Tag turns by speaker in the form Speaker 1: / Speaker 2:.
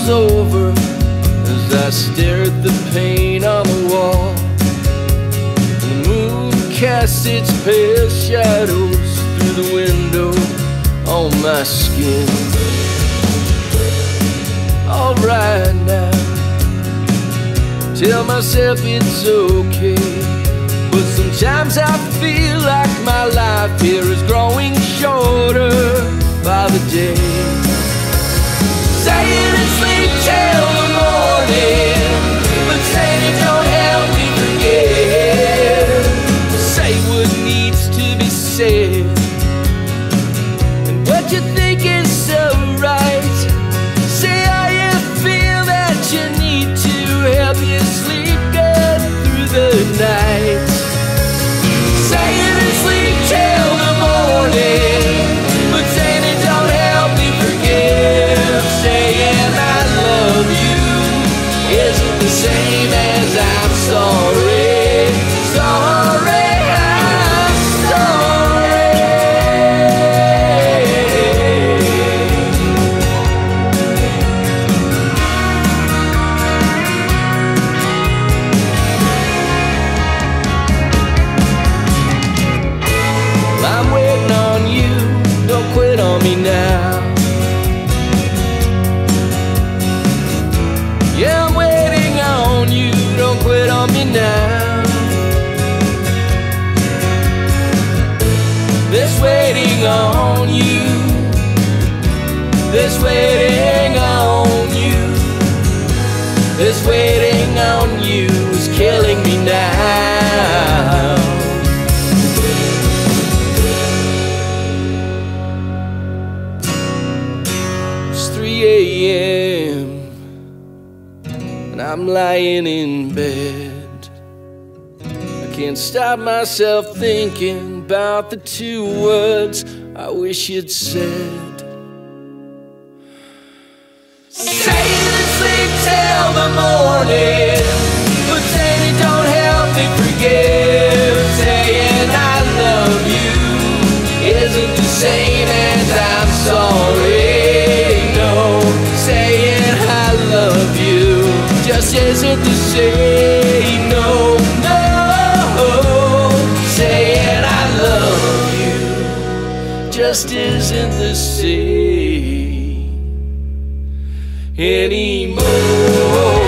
Speaker 1: over as I stare at the paint on the wall. The moon casts its pale shadows through the window on my skin. Alright now, tell myself it's okay, but sometimes I feel like my life here is growing shorter by the day. Saying it's sleep till the morning, but saying it don't help me forget. Say what needs to be said, and what you think is so right. Say how you feel that you need to help you sleep good through the night. Saying it's sleep till the morning, but saying it don't help me forgive. Saying I love you isn't the same as I'm sorry. Sorry, I'm sorry. Well, I'm waiting on you, don't quit on me now. Yeah, I'm waiting on you, don't quit on me now. This waiting on you, this waiting on you, this waiting on you is killing me now. It's 3 a.m. and I'm lying in bed. I can't stop myself thinking about the 2 words I wish you'd said. Saying it's sleep till the morning, but saying it don't help me forgive. Saying I love you isn't the same as I'm sorry. No, saying I love you just isn't the same. No, no, saying I love you just isn't the same anymore.